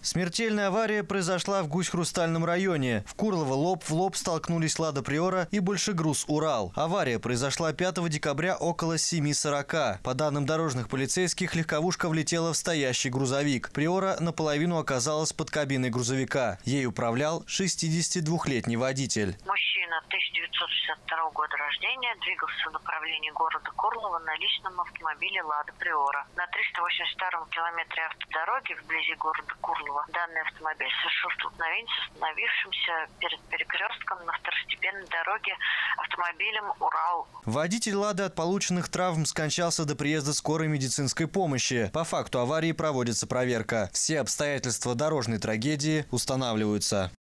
Смертельная авария произошла в Гусь-Хрустальном районе. В Курлово лоб в лоб столкнулись «Лада Приора» и большегруз «Урал». Авария произошла 5 декабря около 7:40. По данным дорожных полицейских, легковушка влетела в стоящий грузовик. «Приора» наполовину оказалась под кабиной грузовика. Ей управлял 62-летний водитель. Мужчина 1962 года рождения двигался в направлении города Курлово на личном автомобиле «Лада Приора». На 382-м километре автодороги вблизи города Курлово данный автомобиль совершил столкновение с остановившимся перед перекрестком на второстепенной дороге автомобилем «Урал». Водитель «Лады» от полученных травм скончался до приезда скорой медицинской помощи. По факту аварии проводится проверка. Все обстоятельства дорожной трагедии устанавливаются.